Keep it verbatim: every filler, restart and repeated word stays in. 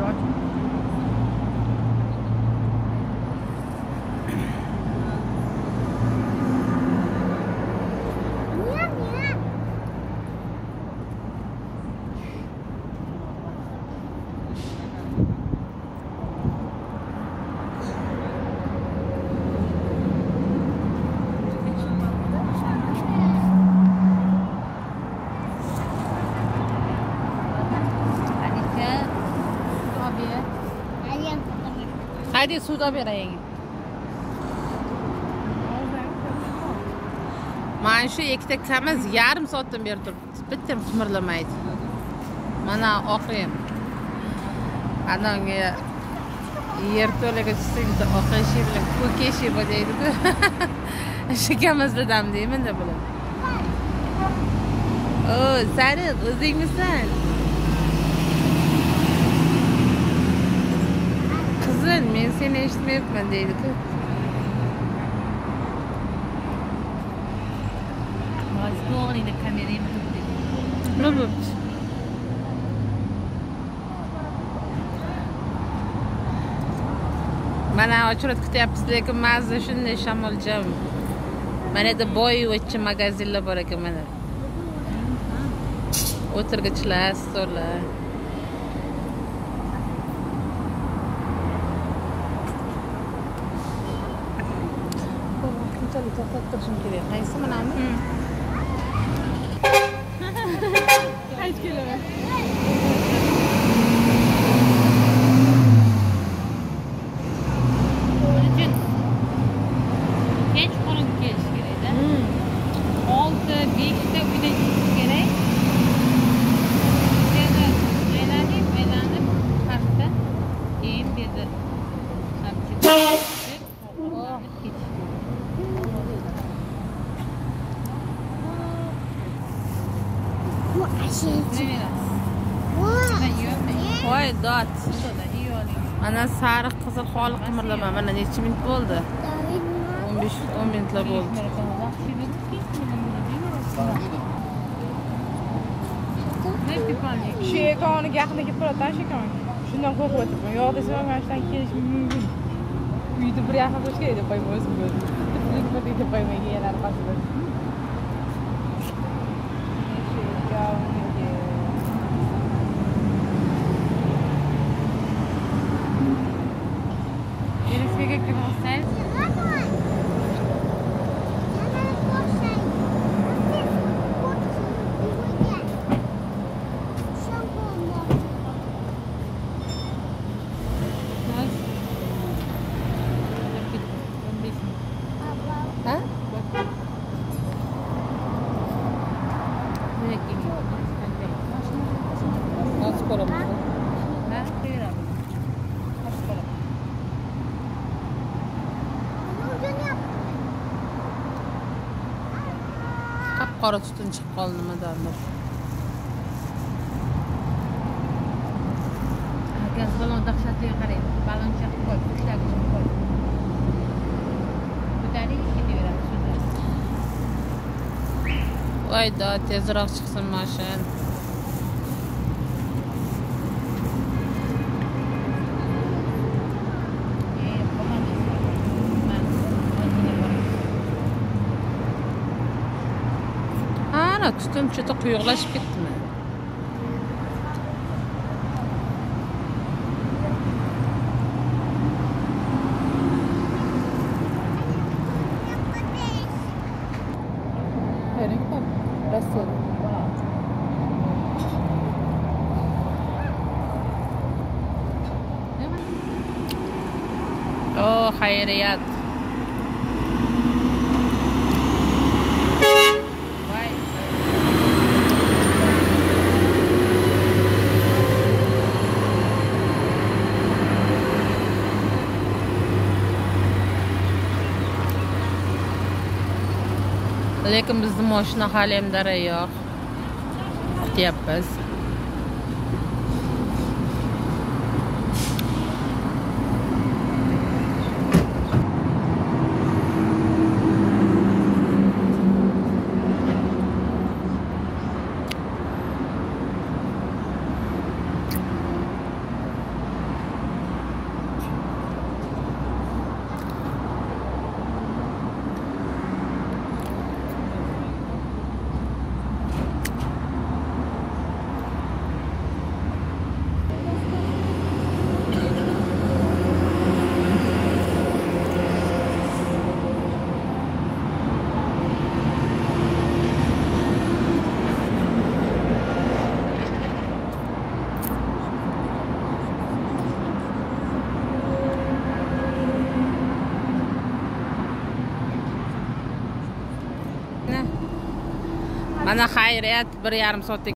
Hadi suda berayım. Mana shu ikkita kamiz yarim soatdan beri turibdi. Bittam qimirlamaydi. Mana oqim. Ananga yerto'laga chiqsa oqishi bilan ko'kishi bo'laydi-ku. Shu kamiz bilan deyman deb bo'ladi. O, Sariq, o'zingmisan? Qizim, men seni eshitmayapman deydi-ku. To'g'ri, kamerani tutdi. Nima bo'pti? Mana ochirat kutyapmiz, lekin mazza shunday shamolcham. Mana yerda boyvachcha magazinlar bor ekan mana. O'tirgichlar, stollar. Qanchalik to'xtatib turishim kerak? Qaysi manami? Qaysi kelaman? Kech qo'lga kelish kerak-da. olti besh ta uyda chiqish kerak. Yana aylanib, aylanib, pastda keyin bu yerda Voy dot. Mana sariq qizil xoli qimirlama. Mana necha minut bo'ldi? o'n besh o'n minutlar bo'ldi. Shu yagoniga yaqinda kelib qoladi, shekon. Shundan qo'rqib o'tiribman. Yo'q desam, mana shundan kelish mumkin. Uyda bir yaqin bo'lish kerak deb qo'yib o'zim bo'ldim. Nima deb qo'ymay yana qasdi. Qora tutun chiqib qoldi nimadandir. Gaz balon dahshatli qarang. Balon chaqib qo'y, ushlagich qo'y. Ko'tarib ketaveradi suvda. Voy da tezroq chiqsin mashin. Tutun juda quyuqlashib ketdimi? Herikam, Rossiya. Oh, xayriyat. Lekin bizni mashina hali ham dara yo'q. Kutyapmiz. Mana xayriyat bir yarim soatda